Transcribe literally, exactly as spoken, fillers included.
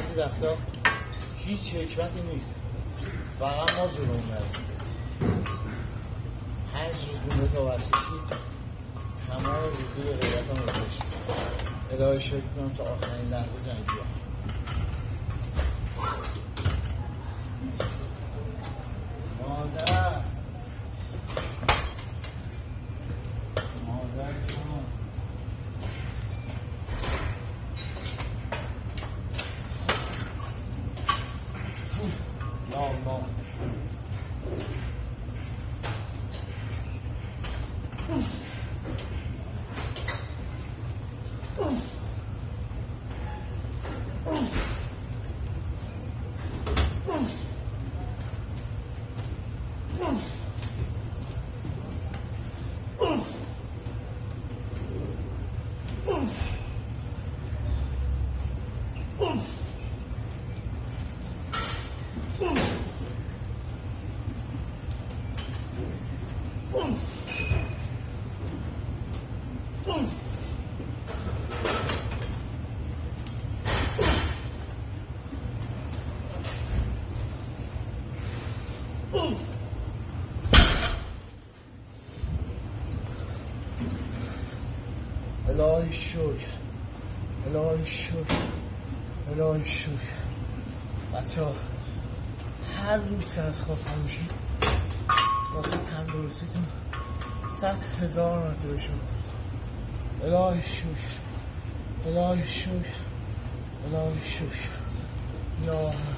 بعضی وقتا هیچ حکمتی نیست، فقط ما زورمون نرسیده. پنج روز بونده تا ورزشی تمام روزی به غیرت هم گذاشت. الهی شکر کنم تا آخرین لحظه جنگیدم. مادر مادر جان لا لا الهی شکر الهی شکر الهی شکر. بچه ها هر روز که از خواب پا میشید واسه تندرستیتون صد هزار مرتبه شد. الهی شکر الهی شکر الهی شکر. یا